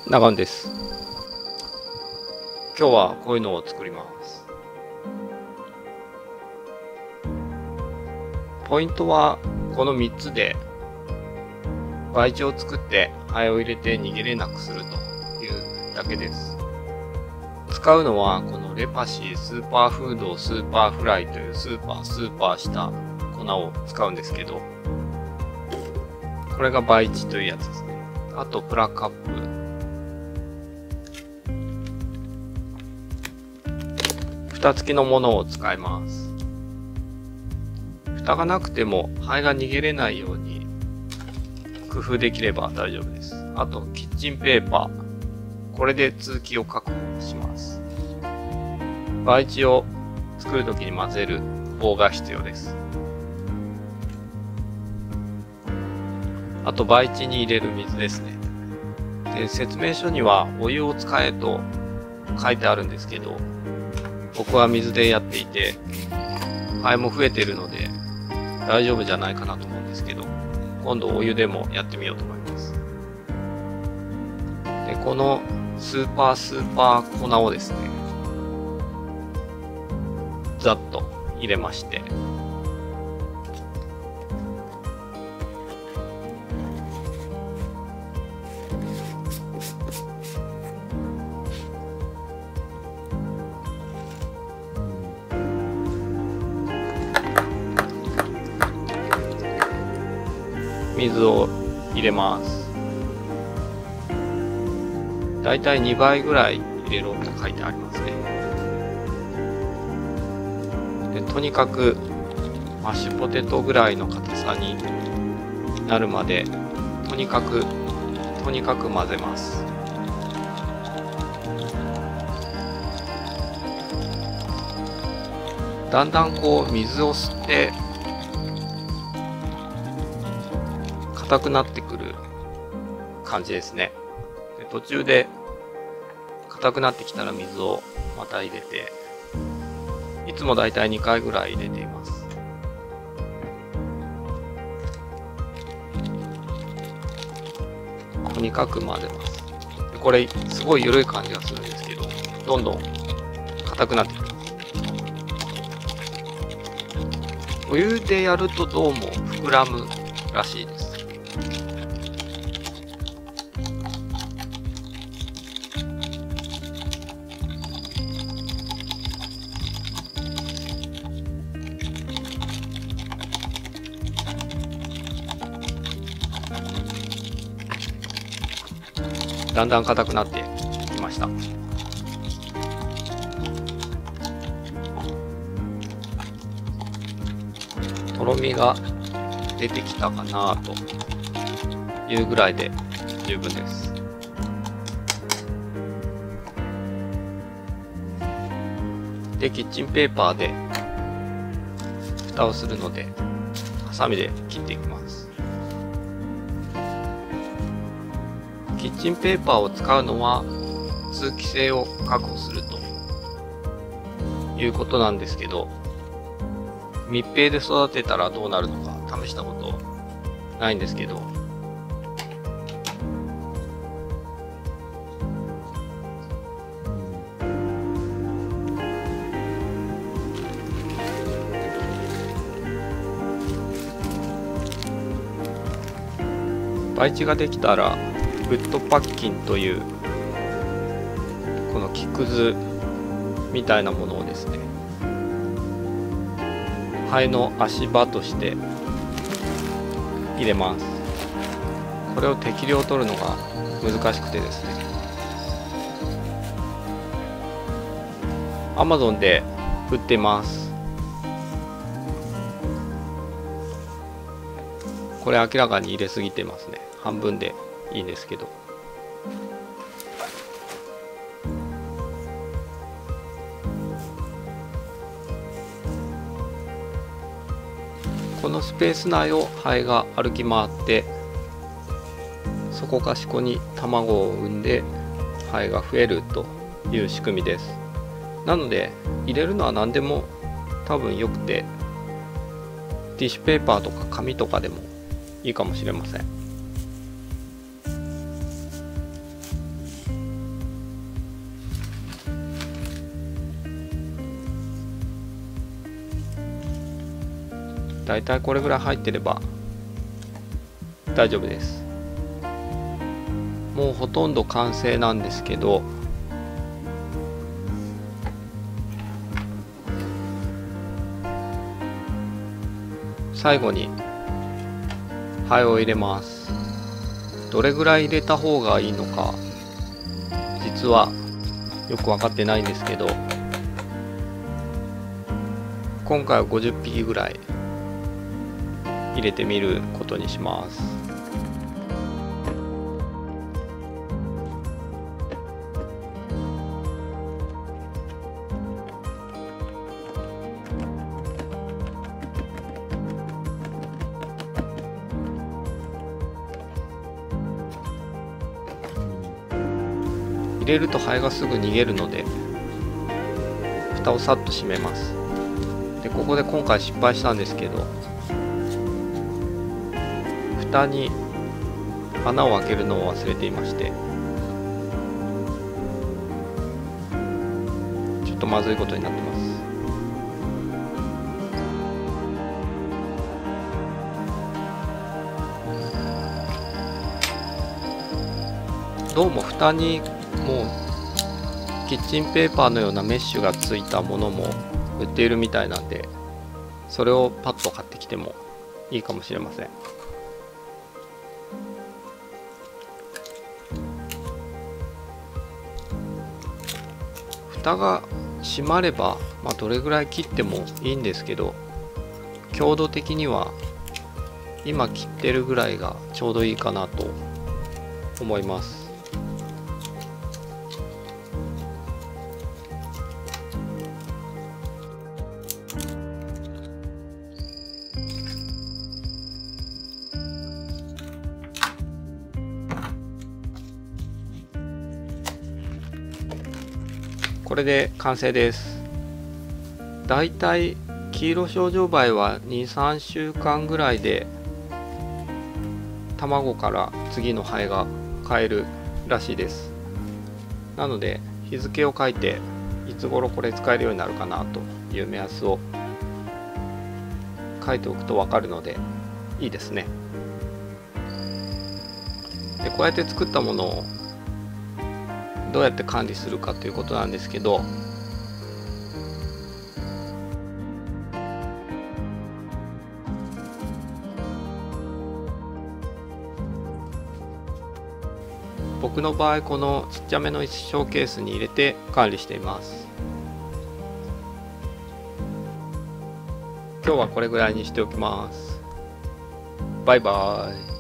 長尾です。今日はこういうのを作ります。ポイントはこの3つで培地を作ってハエを入れて逃げれなくするというだけです。使うのはこのレパシースーパーフードスーパーフライというスーパーした粉を使うんですけど、これが培地というやつですね。あとプラカップ、蓋付きのものを使います。蓋がなくてもハエが逃げれないように工夫できれば大丈夫です。あとキッチンペーパー、これで通気を確保します。培地を作るときに混ぜる棒が必要です。あと培地に入れる水ですね。で、説明書にはお湯を使えと書いてあるんですけど、僕は水でやっていてハエも増えているので大丈夫じゃないかなと思うんですけど、今度お湯でもやってみようと思います。で、このスーパー粉をですね、ざっと入れまして、水を入れます。だいたい2倍ぐらい入れろと書いてありますね。で、とにかくマッシュポテトぐらいの硬さになるまでとにかく混ぜます。だんだんこう水を吸って硬くなってくる感じですね。で、途中で硬くなってきたら水をまた入れて、いつもだいたい2回ぐらい入れています。とにかく混ぜます。で、これすごい緩い感じがするんですけど、どんどん硬くなってきます。お湯でやるとどうも膨らむらしいです。だんだん硬くなってきました。とろみが出てきたかなというぐらいで十分です。で、キッチンペーパーで蓋をするので、ハサミで切っていきます。キッチンペーパーを使うのは通気性を確保するということなんですけど、密閉で育てたらどうなるのか試したことないんですけど、培地ができたらウッドパッキンというこの木くずみたいなものをですね、ハエの足場として入れます。これを適量取るのが難しくてですね、Amazon で売ってます。これ明らかに入れすぎてますね。半分でいいんですけど、このスペース内をハエが歩き回ってそこかしこに卵を産んでハエが増えるという仕組みです。なので入れるのは何でも多分よくて、ティッシュペーパーとか紙とかでもいいかもしれません。 だいたいこれぐらい入ってれば大丈夫です。もうほとんど完成なんですけど、最後に灰を入れます。どれぐらい入れた方がいいのか実はよく分かってないんですけど、今回は50匹ぐらい入れてみることにします。入れるとハエがすぐ逃げるので蓋をさっと閉めます。でここで今回失敗したんですけど、蓋に穴を開けるのを忘れていまして、ちょっとまずいことになってます。どうも蓋にもうキッチンペーパーのようなメッシュがついたものも売っているみたいなんで、それをパッと買ってきてもいいかもしれません。蓋が閉まれば、どれぐらい切ってもいいんですけど、強度的には今切ってるぐらいがちょうどいいかなと思います。これで完成です。だいたい黄色症状梅は 2,3 週間ぐらいで卵から次のハエが飼えるらしいです。なので日付を書いていつ頃これ使えるようになるかなという目安を書いておくと分かるのでいいですね。でこうやって作ったものをどうやって管理するかということなんですけど、僕の場合このちっちゃめのショーケースに入れて管理しています。今日はこれぐらいにしておきます。バイバーイ。